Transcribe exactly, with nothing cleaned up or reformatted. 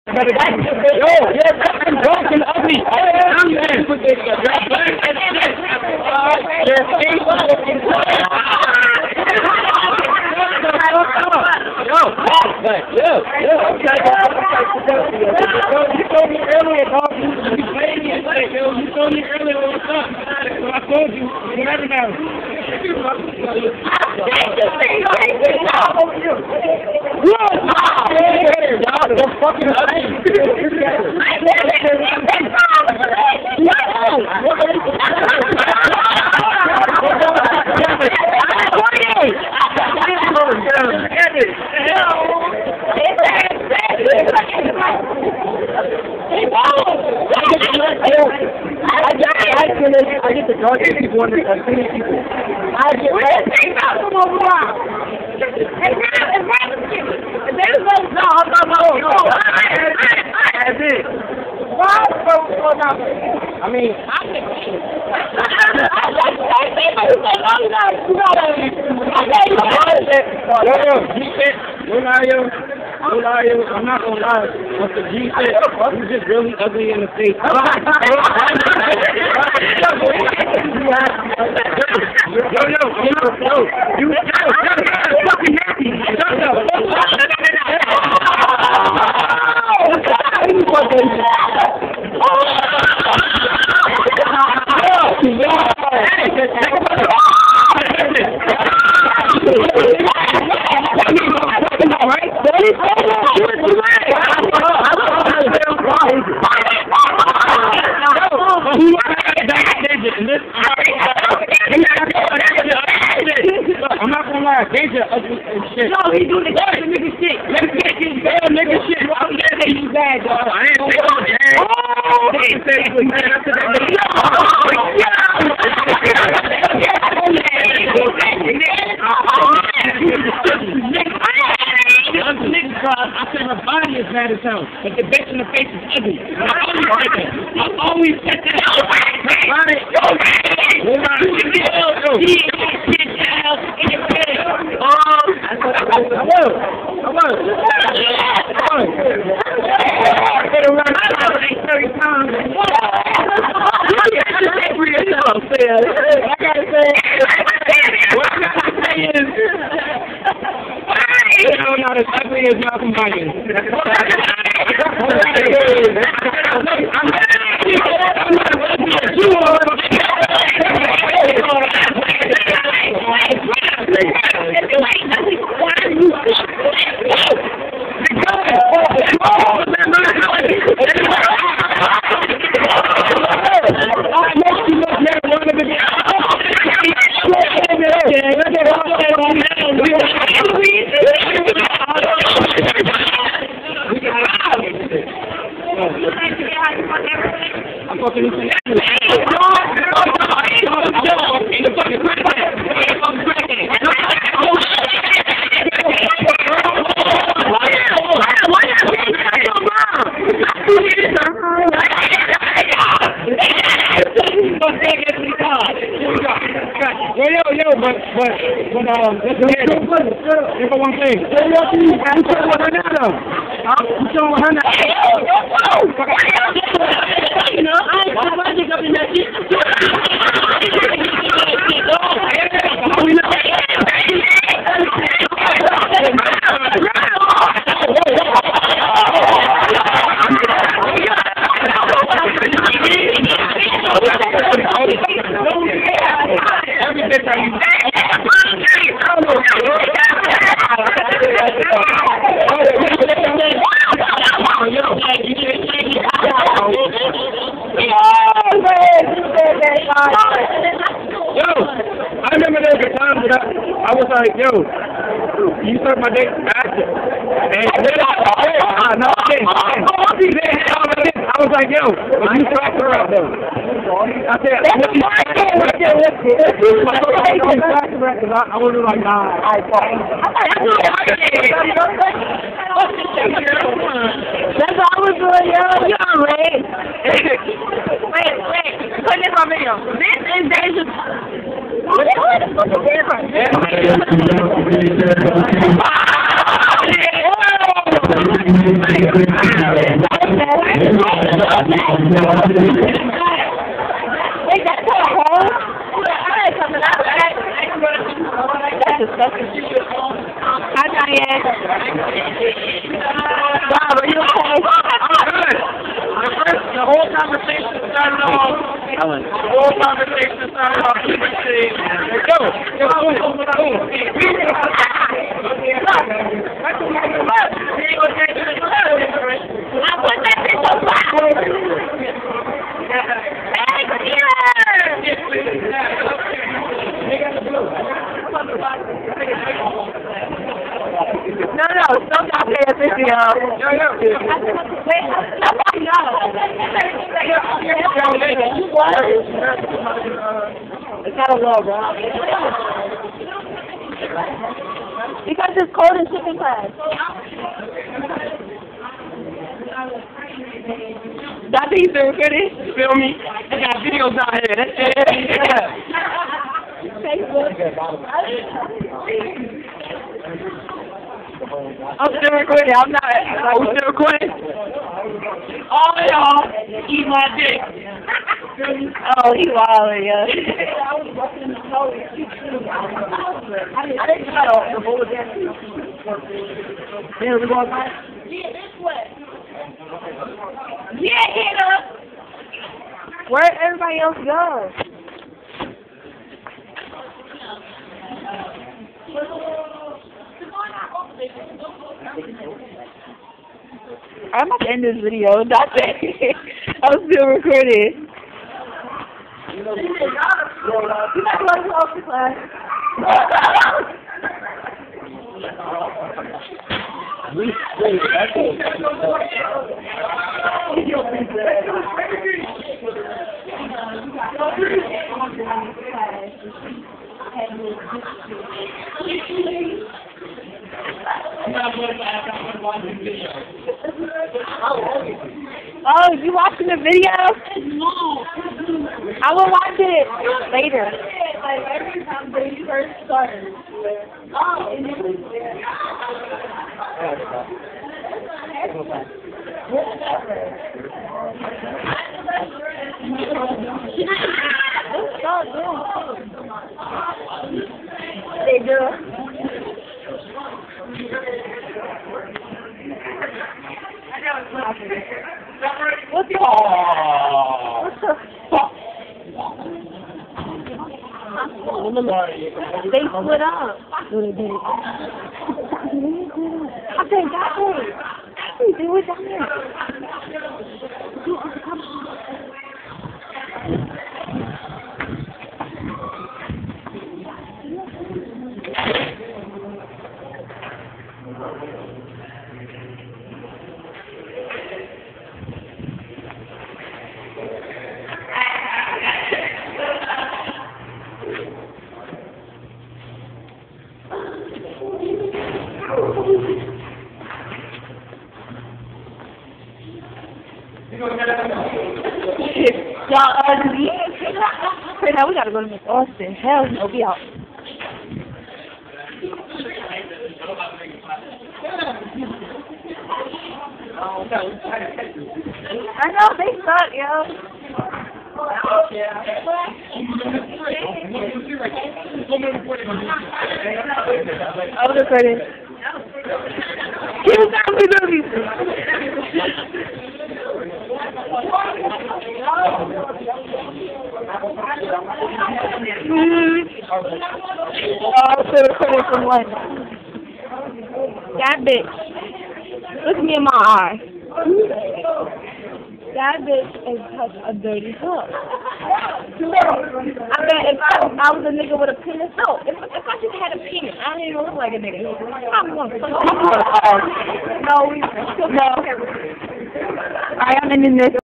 Yo, you're fucking drunk and ugly. I'm in. Your face looking Yo, yo, yo. Yo, you told me earlier, dog. You played me. Yo, you told me earlier what was up. So I told you, whatever now. You're fucking I get the darkest people under the skinny people. I get red. Come over now. There's no dog. That's it. Why? I mean, I can Yo, yo, G said, no lie, yo. No lie, yo. I'm not gonna lie. But the G said, you just really ugly in the face. Yo, yo, yo, yo. You, yo, shut up. Fucking happy. Shut up. I'm not gonna lie, Deja ugly and shit. No, he doing the nigga shit. Nigga shit, bad nigga shit. I'm gonna say you bad, dog. I ain't say you bad. Oh, he said he was bad after that nigga. I said her body is bad as hell, but the bitch in the face is ugly. I always said that. I always said that. Got it. Yo, I gotta say, what I gotta say is, you're not as ugly as Malcolm Myers. I'm fucking Yo, yo, yo, but, but, but, um, let's go ahead. Here's the one thing. I'm showing with her now, though. I'm showing with her now. You know, I ain't put my dick up in that shit. How we know? Every bitch are you? Yo, I remember there was a time that I, I was like, yo, you suck my dick faster. And then I, uh, no, I didn't. I was like, yo, but you fucked her up, though. I said, what you fucked her up? I was like, nah. That's what I was doing, yo. You're right. Wait, wait. Put this on video. This is Deja. What the fuck is different? Wait, that's not a hole? That's coming out, right? That's disgusting. Hi, Diane. Wow, are you okay? Good. The first, the whole conversation started off. The whole conversation started off with the saying, "Yo, yo, boom, boom." I put that in the box. Hey, no, no, stop that video. Yo, yo. Wait, nobody knows. What? It's got a low, bro. Because it's cold in shipping class. That thing's so pretty. You feel me? I got videos out here. That's it. Facebook. I'm still recording. I'm not. Oh, we still recording? Oh, y'all. Eat my dick. Oh, he wild, yeah. I didn't try to the bowl again. Yeah, we going back? Yeah, this way. Yeah, hit up. Where'd everybody else go? I'm about to end this video. That's it. I'm still recording. You're not going to off the class. Oh, you watching the video? No. I will watch it later. Like every time they first started. Oh, and it was there. They do. What's the What's the fuck? They split up. No, they didn't. I said, that way. They were down there. Come on. Y'all ugly. Right now we gotta go to Miss Austin. Hell no, we out. I know they suck, yo. I was recording. Give us out with movies. Mm. Oh, I'm still recording from one. That bitch. Look me in my eye. That bitch is such a dirty fuck. I bet if I, I was a nigga with a penis, no, if, if I just had a penis, I don't even look like a nigga. I probably want to fuck. No, we, no. Alright, I'm ending this.